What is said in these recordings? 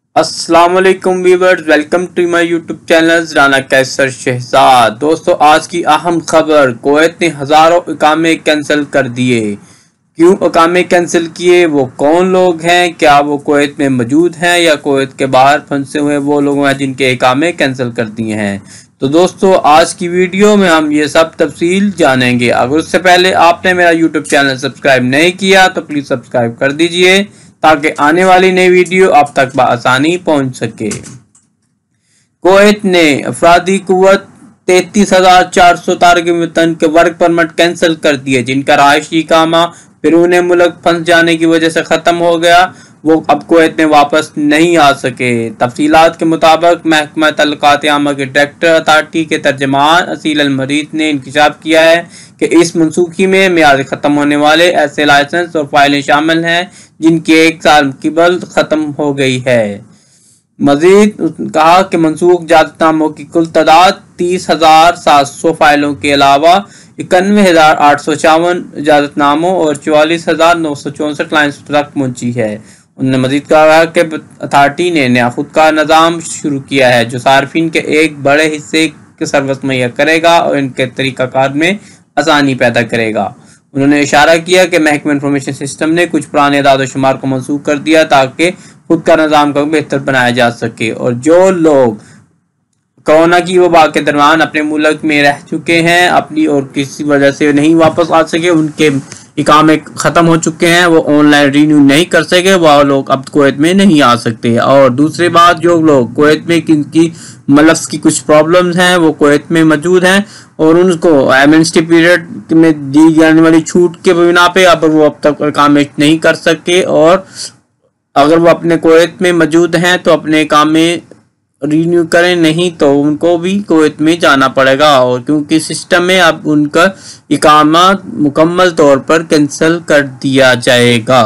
अस्सलाम वालेकुम viewers, welcome to my YouTube channel Rana Kaiser Shahzad. दोस्तों, आज की अहम खबर, कुवैत ने हज़ारों इकामे कैंसिल कर दिए। क्यों इकामे कैंसिल किए, वो कौन लोग हैं, क्या वो कुवैत में मौजूद हैं या कुवैत के बाहर फंसे हुए वो लोग हैं जिनके इकामे कैंसिल कर दिए हैं। तो दोस्तों, आज की वीडियो में हम ये सब तफसील जानेंगे। अगर उससे पहले आपने मेरा यूट्यूब चैनल सब्सक्राइब नहीं किया तो प्लीज़ सब्सक्राइब कर दीजिए ताकि आने वाली नई वीडियो आप तक बआसानी पहुंच सके। कुवैत ने अफरादी कुव्वत 33,400 तारकिन वतन के वर्क परमिट कैंसिल कर दिए जिनका रहायशी इकामा बैरून मुल्क फंस जाने की वजह से ख़त्म हो गया। वो अब कुवैत में वापस नहीं आ सके। तफसीलात के मुताबिक महकमा तल्लुकात आमा के डायरेक्टर अथॉरिटी के तर्जमान असील अल-मरीद ने इंकशाफ किया है कि इस मनसूखी में मियाद ख़त्म होने वाले ऐसे लाइसेंस और फाइलें शामिल हैं जिनकी 1 साल कबल ख़त्म हो गई है। मजीद कहा कि मनसूख इजाज़तनामों की कुल तादाद 30,700 फाइलों के अलावा 91,854 इजाज़तनामों और 44,964 लाइसेंस तक पहुंची है। उन्होंने मजीद कहा कि अथॉरिटी ने नया खुदकार निज़ाम शुरू किया है जो सार्फिन के एक बड़े हिस्से के सर्विस मुहैया करेगा और इनके तरीक़ाकार में आसानी पैदा करेगा। उन्होंने इशारा किया कि महकमा इंफॉर्मेशन सिस्टम ने कुछ पुराने अदाद शुमार को मनसूख कर दिया ताकि खुद का निज़ाम को बेहतर बनाया जा सके और जो लोग कोरोना की वबा के दौरान अपने मुल्क में रह चुके हैं अपनी और किसी वजह से नहीं वापस आ सके, उनके इकामे ख़त्म हो चुके हैं, वो ऑनलाइन रीन्यू नहीं कर सके, वह लोग अब कुवैत में नहीं आ सकते। और दूसरी बात, जो लोग कुवैत में किनकी मलफ्स की कुछ प्रॉब्लम्स हैं वो कुवैत में मौजूद हैं और उनको एमनेस्टी पीरियड में दी जाने वाली छूट के बिना पे अब वो अब तक इकामे नहीं कर सके और अगर वो अपने कुवैत में मौजूद हैं तो अपने इकामे रीन्यू करें, नहीं तो उनको भी कुवैत में जाना पड़ेगा और क्योंकि सिस्टम में अब उनका इकामा मुकम्मल तौर पर कैंसिल कर दिया जाएगा।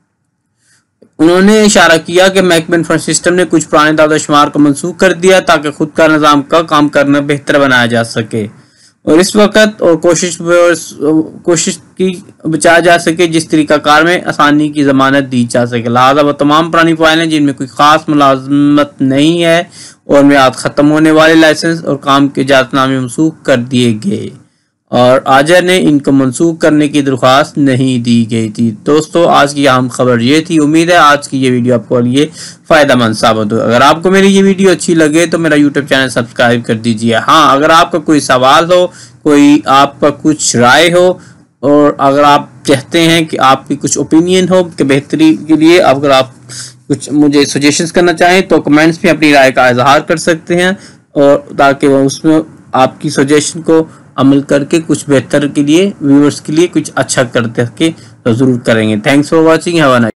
उन्होंने इशारा किया कि महकमा इंफॉर्मेशन सिस्टम ने कुछ पुराने दादा शुमार को मनसूख कर दिया ताकि खुद का निज़ाम का काम करना बेहतर बनाया जा सके और इस वक्त और कोशिश की बचाया जा सके जिस तरीक़ाकार में आसानी की ज़मानत दी जा सके। लिहाजा वो तमाम पुरानी फाइलें जिनमें कोई ख़ास मुलाजमत नहीं है और मियाद ख़त्म होने वाले लाइसेंस और काम के इजाज़तनामे मनसूख कर दिए गए और आजर ने इनको मनसूख करने की दरख्वास्त नहीं दी गई थी। दोस्तों, आज की अहम खबर ये थी। उम्मीद है आज की ये वीडियो आपको लिए फ़ायदेमंद साबित हो। अगर आपको मेरी ये वीडियो अच्छी लगे तो मेरा यूट्यूब चैनल सब्सक्राइब कर दीजिए। हाँ, अगर आपका कोई सवाल हो, कोई आपका कुछ राय हो और अगर आप चाहते हैं कि आपकी कुछ ओपिनियन हो कि बेहतरी के लिए, अगर आप कुछ मुझे सजेशंस करना चाहें तो कमेंट्स में अपनी राय का इजहार कर सकते हैं और ताकि उसमें आपकी सजेशन को अमल करके कुछ बेहतर के लिए व्यूअर्स के लिए कुछ अच्छा करते के तो ज़रूर करेंगे। Thanks for watching. Have a nice day.